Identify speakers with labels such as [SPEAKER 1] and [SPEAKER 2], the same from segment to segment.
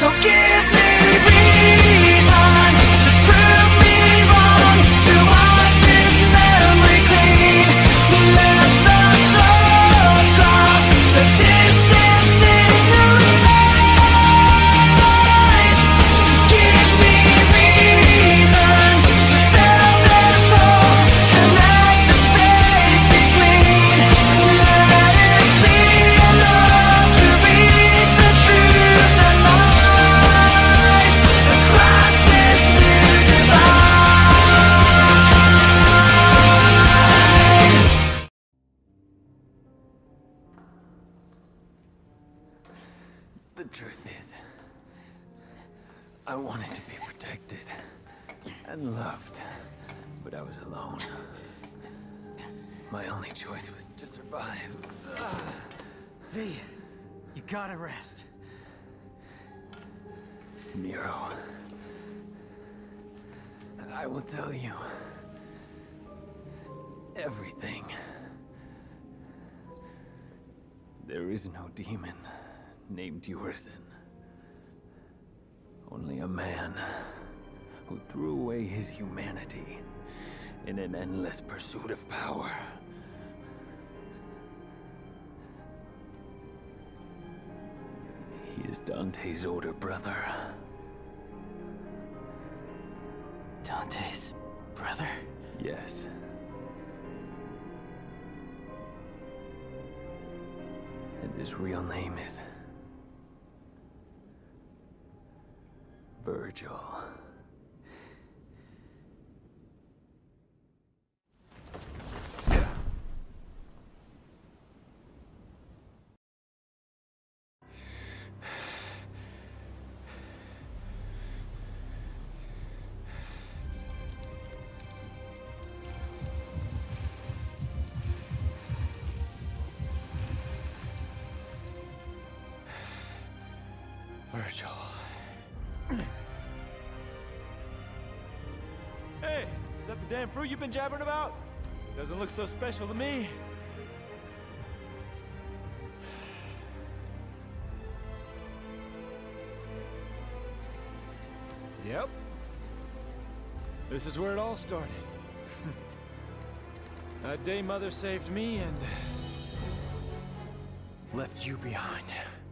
[SPEAKER 1] So give me reason to prove me wrong, to wash this memory clean. Let the thoughts cross the distance in your eyes. Give me reason to fill this hole, connect the space between. Let it be enough to reach the truth that lies across this new divide.
[SPEAKER 2] The truth is, I wanted to be protected and loved, but I was alone. My only choice was to survive.
[SPEAKER 3] V, you gotta rest.
[SPEAKER 2] Nero, I will tell you everything. There is no demon named Urizen. Only a man who threw away his humanity in an endless pursuit of power. He is Dante's older brother.
[SPEAKER 3] Dante's brother?
[SPEAKER 2] Yes. And his real name is Virgil.
[SPEAKER 3] Virgil.
[SPEAKER 4] Hey, is that the damn fruit you've been jabbering about? Doesn't look so special to me. Yep. This is where it all started. That day Mother saved me and left you behind.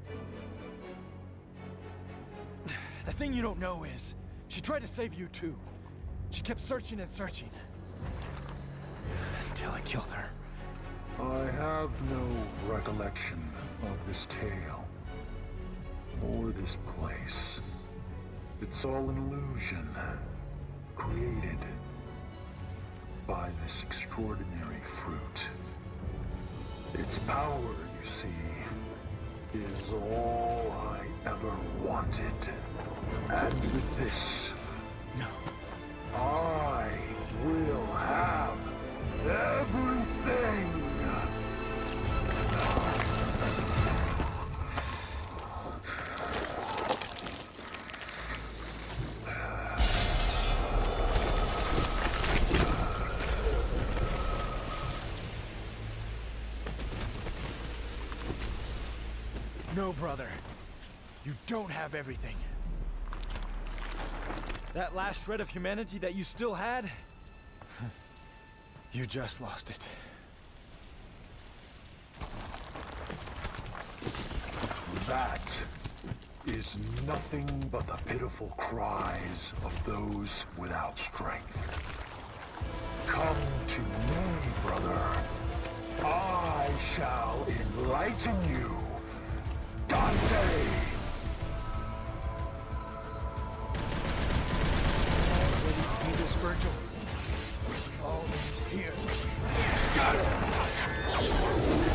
[SPEAKER 4] The thing you don't know is, she tried to save you too. She kept searching and searching. Until I killed her.
[SPEAKER 5] I have no recollection of this tale, or this place. It's all an illusion, created by this extraordinary fruit. Its power, you see, is all I ever wanted. And with this,
[SPEAKER 4] No.
[SPEAKER 5] I will have everything!
[SPEAKER 4] No, brother. You don't have everything. That last shred of humanity that you still had, you just lost it.
[SPEAKER 5] That is nothing but the pitiful cries of those without strength. Come to me, brother. I shall enlighten you, Dante!
[SPEAKER 4] Do this, Virgil. All is here. Got it!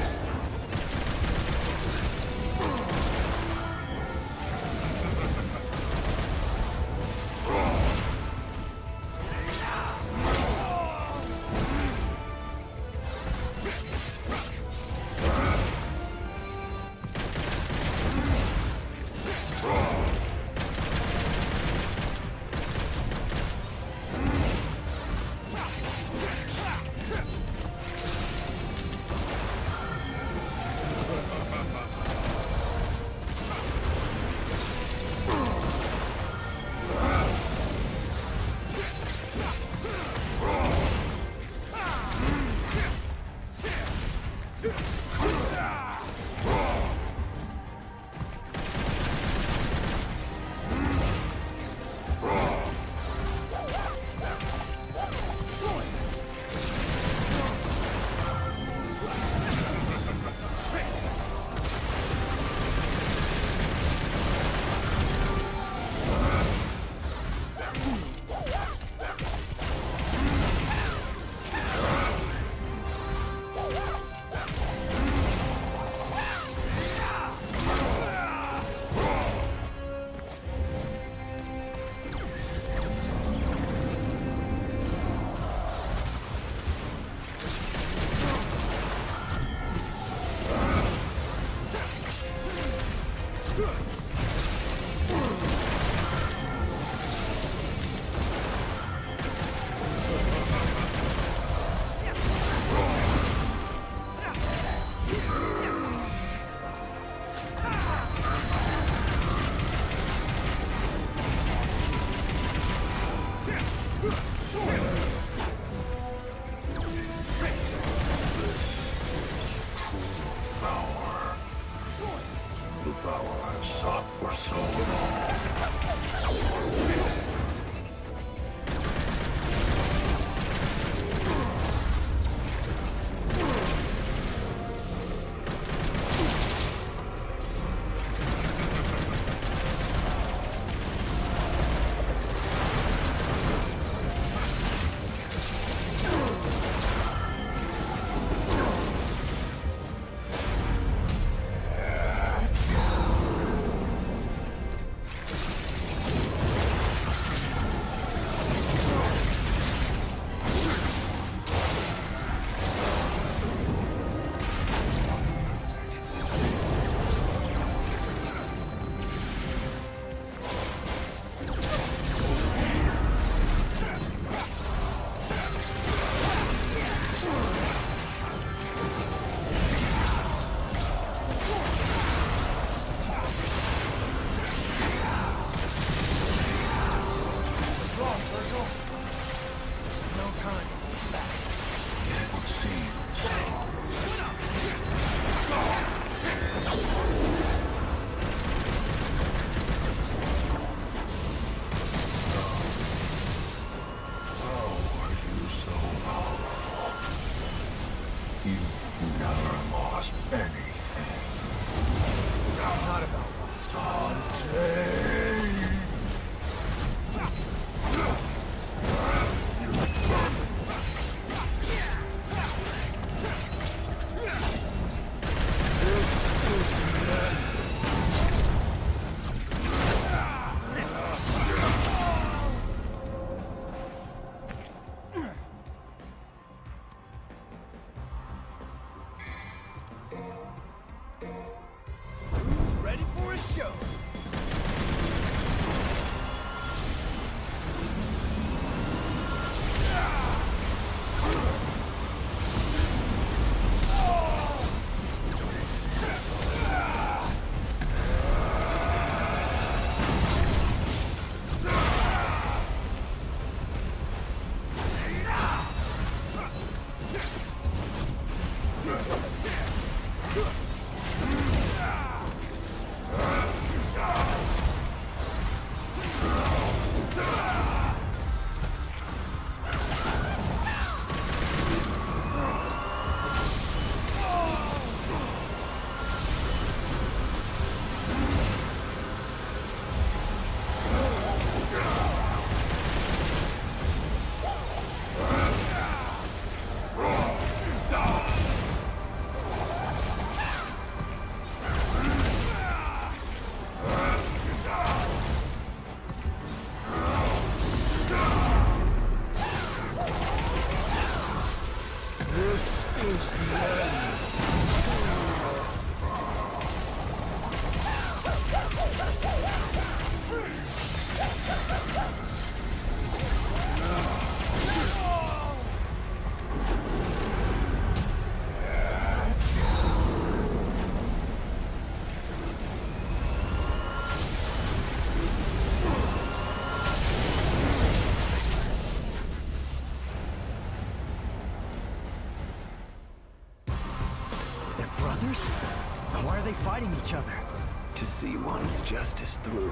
[SPEAKER 3] Why are they fighting each other?
[SPEAKER 2] To see one's justice through,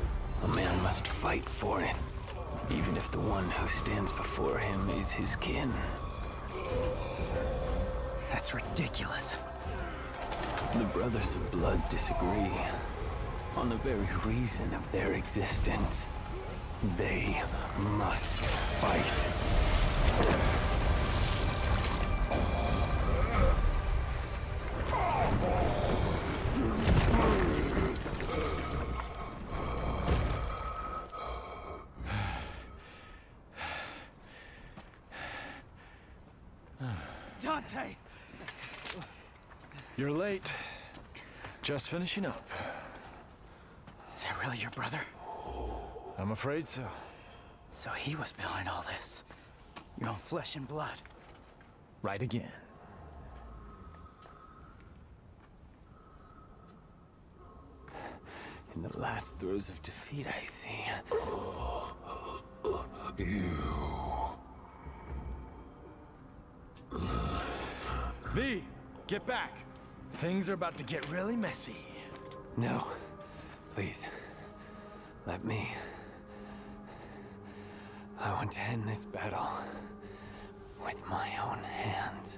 [SPEAKER 2] a man must fight for it, even if the one who stands before him is his kin.
[SPEAKER 3] That's ridiculous.
[SPEAKER 2] The Brothers of Blood disagree on the very reason of their existence. They must fight.
[SPEAKER 3] Dante!
[SPEAKER 4] You're late. Just finishing up.
[SPEAKER 3] Is that really your brother?
[SPEAKER 4] I'm afraid so.
[SPEAKER 3] So he was behind all this. Your own flesh and blood.
[SPEAKER 4] Right again.
[SPEAKER 2] In the last throes of defeat, I see.
[SPEAKER 4] V, get back. Things are about to get really messy.
[SPEAKER 2] No, please. Let me. I want to end this battle with my own hands.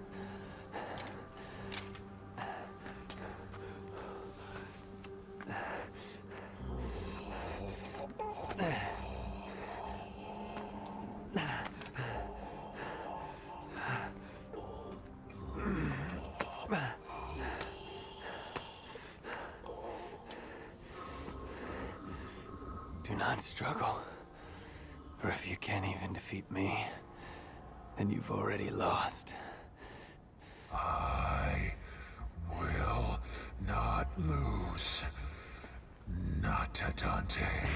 [SPEAKER 2] Do not struggle. For if you can't even defeat me, then you've already lost.
[SPEAKER 5] I will not lose. Not to Dante.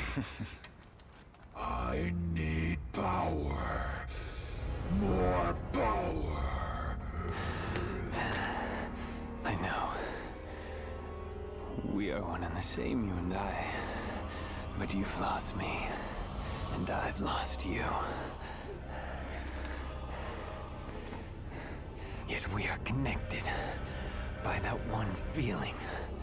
[SPEAKER 5] I need power. More power.
[SPEAKER 2] I know. We are one and the same, you and I. But you've lost me, and I've lost you. Yet we are connected by that one feeling.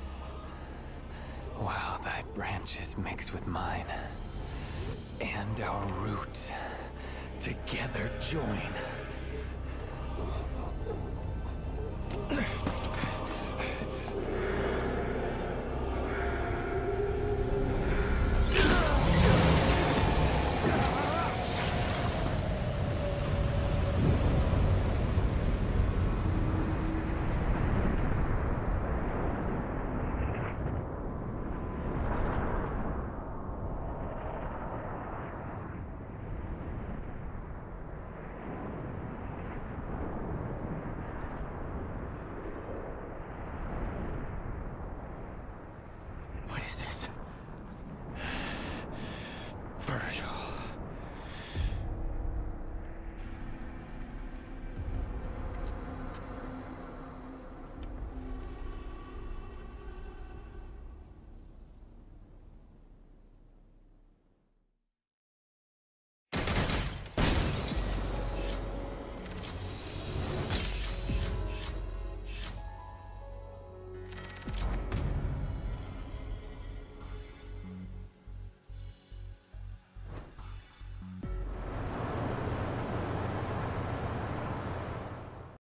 [SPEAKER 2] While thy branches mix with mine, and our roots together join.